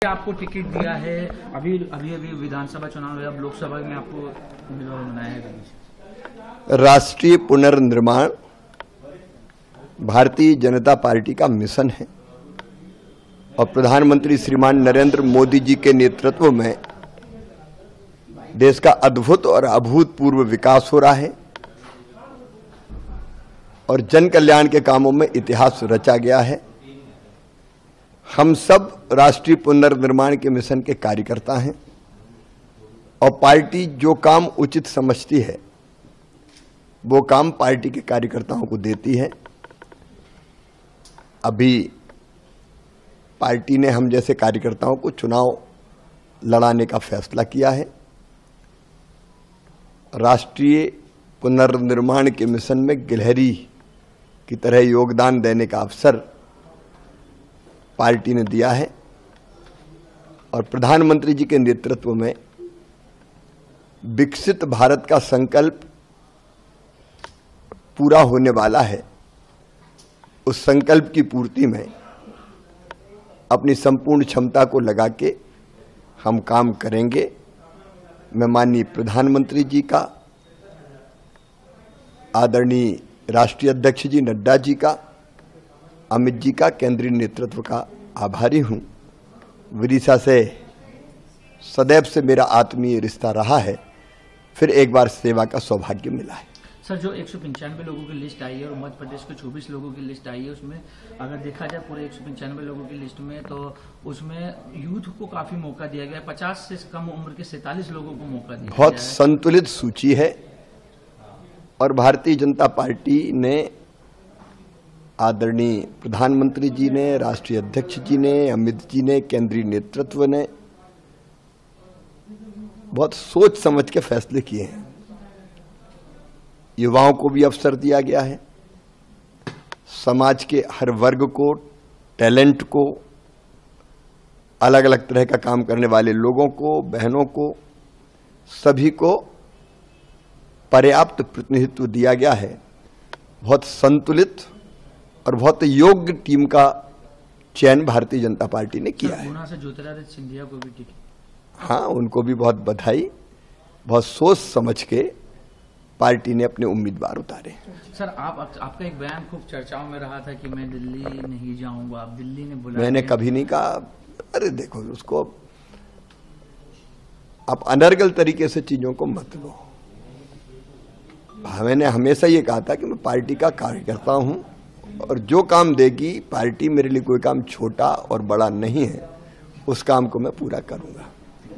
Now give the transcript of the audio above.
आपको टिकट दिया है, अभी विधानसभा चुनाव है, अब लोकसभा में आपको उम्मीदवार बनाया है। राष्ट्रीय पुनर्निर्माण भारतीय जनता पार्टी का मिशन है और प्रधानमंत्री श्रीमान नरेंद्र मोदी जी के नेतृत्व में देश का अद्भुत और अभूतपूर्व विकास हो रहा है और जन कल्याण के कामों में इतिहास रचा गया है। हम सब राष्ट्रीय पुनर्निर्माण के मिशन के कार्यकर्ता हैं और पार्टी जो काम उचित समझती है वो काम पार्टी के कार्यकर्ताओं को देती है। अभी पार्टी ने हम जैसे कार्यकर्ताओं को चुनाव लड़ाने का फैसला किया है। राष्ट्रीय पुनर्निर्माण के मिशन में गिलहरी की तरह योगदान देने का अवसर पार्टी ने दिया है और प्रधानमंत्री जी के नेतृत्व में विकसित भारत का संकल्प पूरा होने वाला है। उस संकल्प की पूर्ति में अपनी संपूर्ण क्षमता को लगा के हम काम करेंगे। मैं माननीय प्रधानमंत्री जी का, आदरणीय राष्ट्रीय अध्यक्ष जी नड्डा जी का, अमित जी का, केंद्रीय नेतृत्व का आभारी हूं। विदिशा से सदैव से मेरा आत्मीय रिश्ता रहा है। फिर एक बार सेवा का सौभाग्य मिला है। सर, जो 195 लोगों की लिस्ट आई है और मध्य प्रदेश के 24 लोगों की लिस्ट आई है, उसमें अगर देखा जाए पूरे 195 लोगों की लिस्ट में, तो उसमें यूथ को काफी मौका दिया गया है। 50 से कम उम्र के 47 लोगों को मौका दिया। बहुत संतुलित सूची है और भारतीय जनता पार्टी ने, आदरणीय प्रधानमंत्री जी ने, राष्ट्रीय अध्यक्ष जी ने, अमित जी ने, केंद्रीय नेतृत्व ने बहुत सोच समझ के फैसले किए हैं। युवाओं को भी अवसर दिया गया है। समाज के हर वर्ग को, टैलेंट को, अलग अलग तरह का काम करने वाले लोगों को, बहनों को, सभी को पर्याप्त प्रतिनिधित्व दिया गया है। बहुत संतुलित और बहुत योग्य टीम का चयन भारतीय जनता पार्टी ने किया है। गुना से ज्योतिरादित्य सिंधिया को भी टिकट, हाँ, उनको भी बहुत बधाई। बहुत सोच समझ के पार्टी ने अपने उम्मीदवार उतारे। सर, आपका एक बयान खूब चर्चाओं में रहा था कि मैं दिल्ली नहीं जाऊंगा। आप दिल्ली ने बुलाया। मैंने कभी नहीं कहा। अरे देखो, उसको आप अनर्गल तरीके से चीजों को मत लो। मैंने हमेशा ये कहा था कि मैं पार्टी का कार्यकर्ता हूं और जो काम देगी पार्टी, मेरे लिए कोई काम छोटा और बड़ा नहीं है। उस काम को मैं पूरा करूंगा।